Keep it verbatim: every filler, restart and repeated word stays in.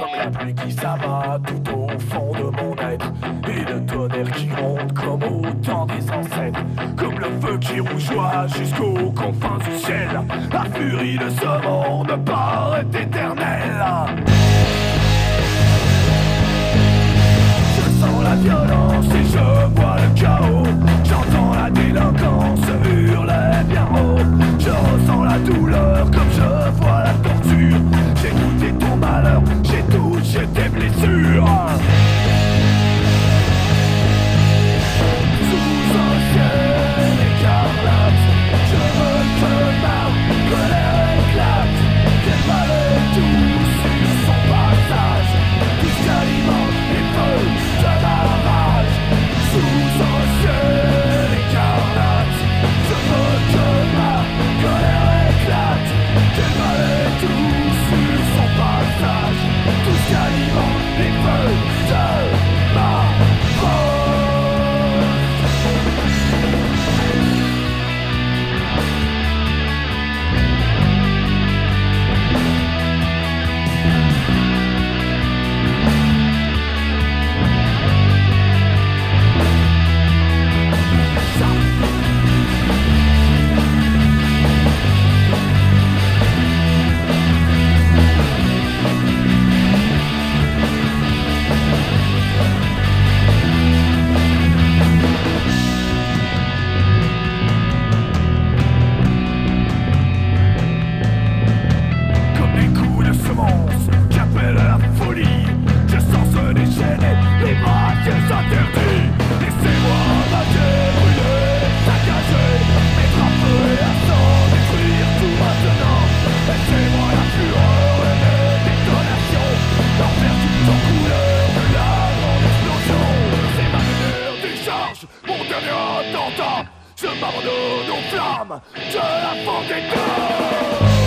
comme la pluie qui s'abat tout au fond de mon être, et le tonnerre qui gronde comme au temps des ancêtres, comme le feu qui rougeoie jusqu'aux confins du ciel. La furie de ce monde paraît éternelle. Je sens la violence et je vois le chaos. J'entends la délinquance hurler bien haut. Je ressens la douleur comme je vois la torture. J'ai goûté ton malheur, j'ai touché tes blessures. Sous un ciel écarlate, je veux que ma colère éclate, qu'elle balaye tout sur son passage, tout ce qu'alimente les feux de ma rage. Sous un ciel écarlate, je veux que ma colère éclate, qu'elle balaye tout sur son passage, tout ce qu'alimente les feux de ma rage. Je m'abandonne aux flammes de la vendetta.